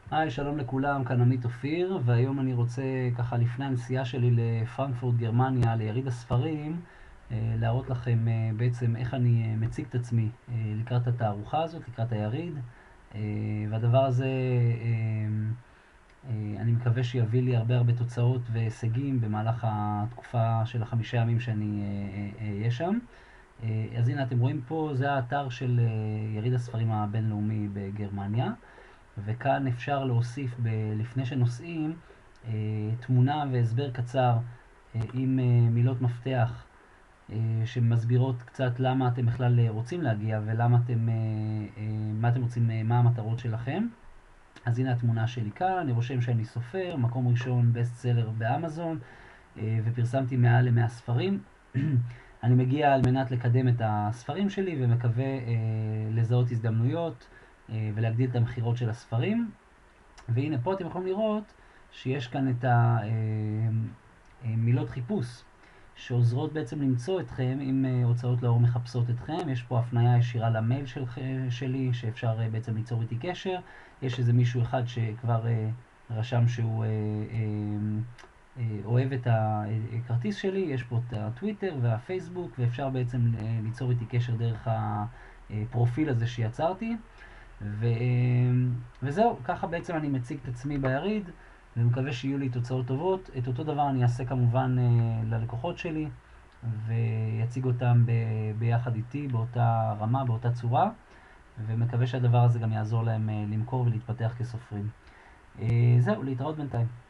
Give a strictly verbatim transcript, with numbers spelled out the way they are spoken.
היי, שלום לכולם, כאן עמית אופיר, והיום אני רוצה ככה לפני הנסיעה שלי לפרנקפורט גרמניה, ליריד הספרים, אה, להראות לכם אה, בעצם איך אני אה, מציג את עצמי אה, לקראת התערוכה הזאת, לקראת היריד, אה, והדבר הזה אה, אה, אני מקווה שיביא לי הרבה הרבה תוצאות והישגים במהלך התקופה של החמישה ימים שאני אהיה אה, שם. אה, אז הנה אתם רואים פה, זה האתר של אה, יריד הספרים הבינלאומי בגרמניה. וכאן אפשר להוסיף, ב- לפני שנוסעים, אה, תמונה והסבר קצר אה, עם אה, מילות מפתח אה, שמסבירות קצת למה אתם בכלל אה, רוצים להגיע ולמה אתם, אה, אה, מה אתם רוצים, אה, מה המטרות שלכם. אז הנה התמונה שלי כאן, אני רושם שאני סופר, מקום ראשון בסט סלר באמזון, אה, ופרסמתי מעל ל-מאה ספרים. אני מגיע על מנת לקדם את הספרים שלי ומקווה אה, לזהות הזדמנויות אה, ולהגדיל את המכירות של הספרים. והנה פה אתם יכולים לראות שיש כאן את המילות חיפוש שעוזרות בעצם למצוא אתכם אם אה, הוצאות לאור מחפשות אתכם. יש פה הפניה ישירה למייל של, שלי שאפשר אה, בעצם ליצור איתי קשר. יש איזה מישהו אחד שכבר אה, רשם שהוא אה, אה, אה, אוהב את הכרטיס שלי. יש פה את הטוויטר והפייסבוק, ואפשר בעצם אה, ליצור איתי קשר דרך הפרופיל הזה שיצרתי. ו... וזהו, ככה בעצם אני מציג את עצמי ביריד, ומקווה שיהיו לי תוצאות טובות. את אותו דבר אני אעשה כמובן אה, ללקוחות שלי, ויציג אותם ב... ביחד איתי באותה רמה, באותה צורה, ומקווה שהדבר הזה גם יעזור להם אה, למכור ולהתפתח כסופרים. אה, זהו, להתראות בינתיים.